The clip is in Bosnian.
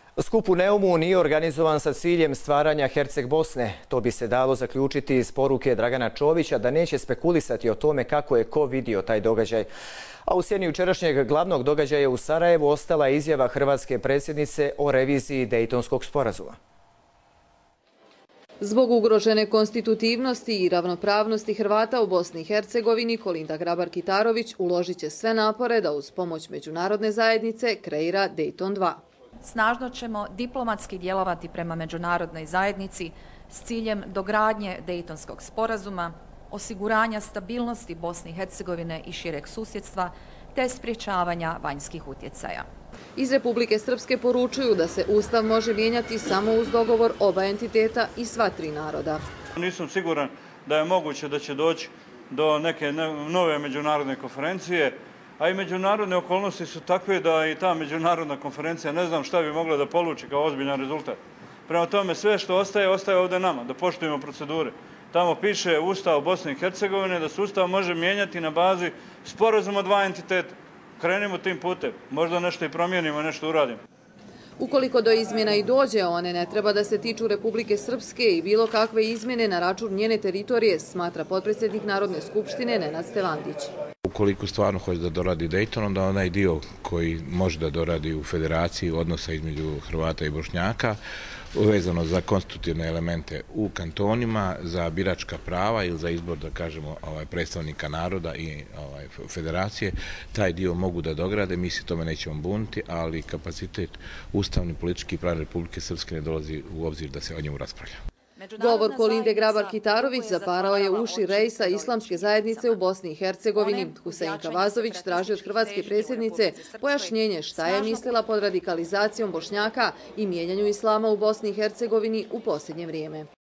Skup u Neumu nije organizovan sa ciljem stvaranja Herceg Bosne. To bi se dalo zaključiti iz poruke Dragana Čovića da neće spekulisati o tome kako je ko vidio taj događaj. A u sjeni jučerašnjeg glavnog događaja u Sarajevu ostala je izjava hrvatske predsjednice o reviziji Dejtonskog sporazuma. Zbog ugrožene konstitutivnosti i ravnopravnosti Hrvata u Bosni i Hercegovini, Kolinda Grabar-Kitarović uložit će sve napore da uz pomoć međunarodne zajednice kreira Dejton 2. Snažno ćemo diplomatski djelovati prema međunarodnoj zajednici s ciljem dogradnje Dejtonskog sporazuma, osiguranja stabilnosti Bosne i Hercegovine i šireg susjedstva te sprječavanja vanjskih utjecaja. Iz Republike Srpske poručuju da se Ustav može mijenjati samo uz dogovor oba entiteta i sva tri naroda. Nisam siguran da je moguće da će doći do neke nove međunarodne konferencije, a i međunarodne okolnosti su takve da i ta međunarodna konferencija ne znam šta bi mogla da poluči kao ozbiljan rezultat. Prema tome sve što ostaje ovdje nama, da poštujemo procedure. Tamo piše Ustav Bosne i Hercegovine da se Ustav može mijenjati na bazi sporazuma dva entiteta. Krenimo tim putem, možda nešto i promijenimo, nešto uradimo. Ukoliko do izmjena i dođe, one ne treba da se tiču Republike Srpske i bilo kakve izmjene na račun njene teritorije, smatra potpredsjednik Narodne skupštine Nenad Stevandić. Ukoliko stvarno hoće da doradi Dejton, onda onaj dio koji može da doradi u federaciji odnosa između Hrvata i Bošnjaka, vezano za konstitutivne elemente u kantonima, za biračka prava ili za izbor, da kažemo, predstavnika naroda i federacije, taj dio mogu da dograde, mi se tome nećemo buniti, ali kapacitet ustavni, politički i pravni Republike Srpske ne dolazi u obzir da se o njemu raspravlja. Govor Kolinde Grabar-Kitarović zaparao je uši rejsa islamske zajednice u Bosni i Hercegovini. Husein Kavazović traži od hrvatske predsjednice pojašnjenje šta je mislila pod radikalizacijom Bošnjaka i mijenjanju islama u Bosni i Hercegovini u posljednje vrijeme.